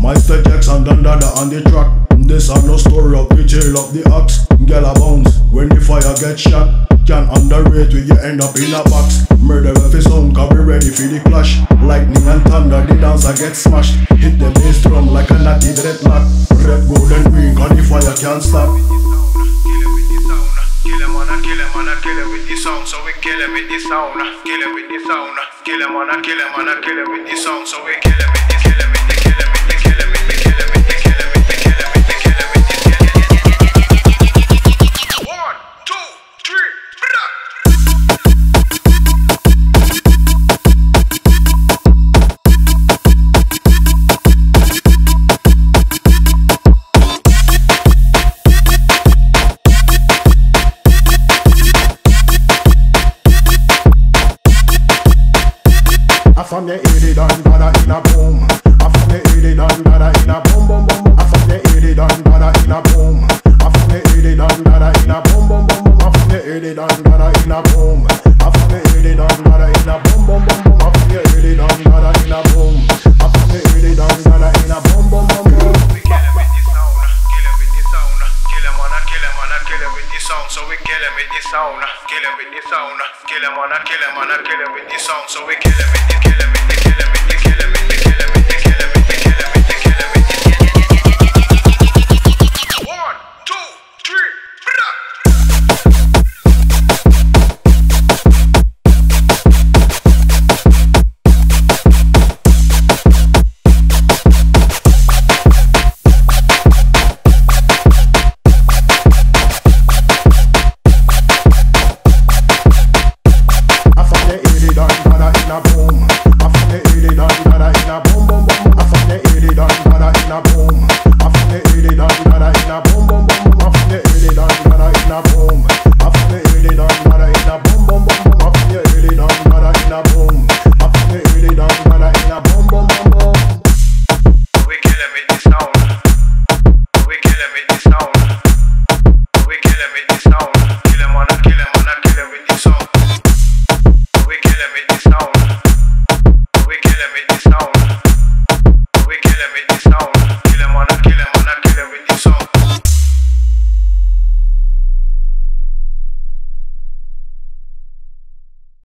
Mysterjaxx and Dondadda on the track. This are no story of the tail of the ox. Girl a bounce when the fire gets shot. Can't underrate when you end up in a box. Murder if it's sound, cause we ready for the clash. Lightning and thunder, the dancer gets smashed. Hit the bass drum like a natty dreadlock. Red, gold and green, cause the fire can't stop. Kill him on a kill him on a kill him with the sound, so we kill him with the sound. Kill him with the sound. Kill him on a kill him on a kill him with the sound, so we kill him with the kill him with the kill him with the kill him with the kill him with the kill him with the kill him with the kill him with the kill him with the 1, 2, 3, from the 80 Dondadda in a boom. From the 80 Dondadda in a boom boom boom. From the 80 Dondadda in a boom. From the 80 Dondadda in a boom boom boom. From the 80 Dondadda in a boom. From the 80 Dondadda in a boom boom boom. From the 80 Dondadda in a boom. From the 80 Dondadda in a boom boom boom. we kill him with the sound. Kill him with the sound. Kill him on a kill him on a kill him with the sound, so we kill him with the sound. Kill him with the sound. Kill him on a kill him on a kill him with the sound, so we kill him with the